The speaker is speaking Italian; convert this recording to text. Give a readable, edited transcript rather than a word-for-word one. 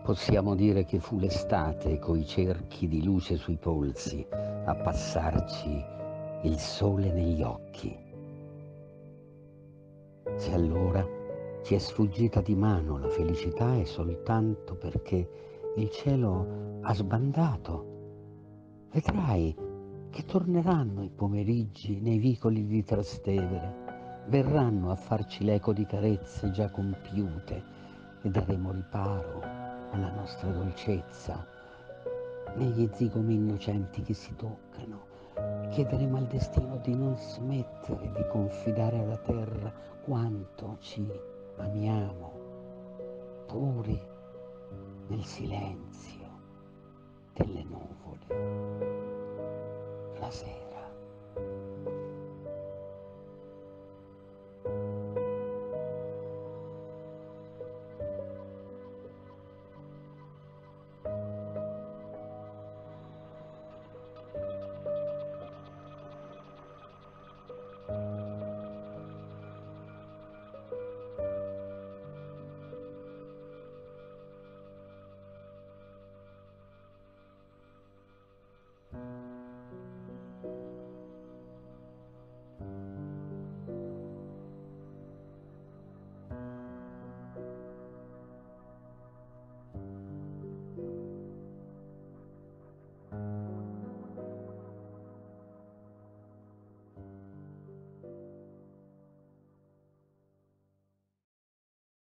Possiamo dire che fu l'estate coi cerchi di luce sui polsi a passarci il sole negli occhi. Se allora ci è sfuggita di mano la felicità è soltanto perché il cielo ha sbandato. Vedrai che torneranno i pomeriggi nei vicoli di Trastevere, verranno a farci l'eco di carezze già compiute e daremo riparo alla nostra dolcezza negli zigomi innocenti che si toccano. Chiederemo al destino di non smettere di confidare alla terra quanto ci amiamo, puri nel silenzio delle nuvole la sera.